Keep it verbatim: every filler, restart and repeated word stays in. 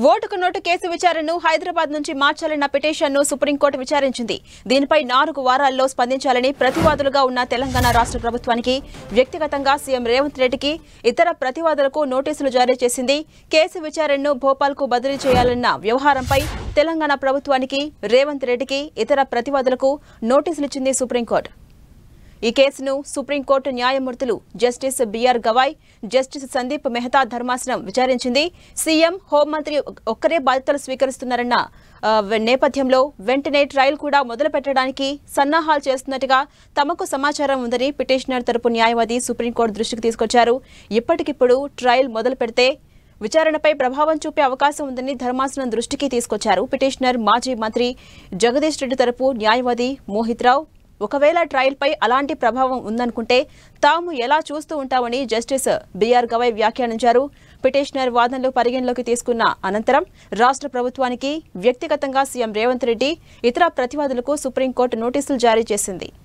ఓటుకు note case విచారణను హైదరాబాద్ నుంచి మార్చాలన్న పిటిషన్ను సుప్రీంకోర్టు విచారించింది. దీనిపై నాలుగు వారాల్లో స్పందించాలని ప్రతివాదులుగా ఉన్న తెలంగాణ రాష్ట్ర ప్రభుత్వానికి వ్యక్తిగతంగా సీఎం రేవంత్ రెడ్డికి ఇతర ప్రతివాదులకు నోటీసులు జారీ చేసింది. కేసు విచారణను భోపాల్కు బదిలీ చేయాలన్న వ్యవహారంపై తెలంగాణ ప్రభుత్వానికి, రేవంత్ రెడ్డికి, ఇతర ప్రతివాదులకు నోటీసులిచ్చింది సుప్రీంకోర్టు. ఈ కేసును సుప్రీంకోర్టు న్యాయమూర్తులు justice B R Gavai, justice Sandeep Mehta ధర్మాసనం విచారించింది. సీఎం, హోంమంత్రి ఒక్కరే బాధ్యతలు స్వీకరిస్తున్నారన్న నేపథ్యంలో వెంటనే ట్రయల్ కూడా మొదలు పెట్టడానికి సన్నాహాలు చేస్తున్నట్టుగా తమకు సమాచారం ఉందని పిటిషనర్ తరపు న్యాయవాది సుప్రీంకోర్టు దృష్టికి తీసుకొచ్చారు. ఇప్పటికిప్పుడు ట్రయల్ మొదలు పెడితే విచారణపై ప్రభావం చూపే అవకాశం ఉందని ధర్మాసనం దృష్టికి తీసుకొచ్చారు. పిటిషనర్ మాజీ మంత్రి జగదీష్ రెడ్డి తరపు న్యాయవాది మోహిత్ రావు ఒకవేళ ట్రయల్పై అలాంటి ప్రభావం ఉందనుకుంటే తాము ఎలా చూస్తూ ఉంటామని జస్టిస్ బిఆర్ గవాయ్ వ్యాఖ్యానించారు. పిటిషనర్ వాదనలు పరిగణలోకి తీసుకున్న అనంతరం రాష్ట్ర ప్రభుత్వానికి, వ్యక్తిగతంగా సీఎం రేవంత్ రెడ్డి, ఇతర ప్రతివాదులకు సుప్రీంకోర్టు నోటీసులు జారీ చేసింది.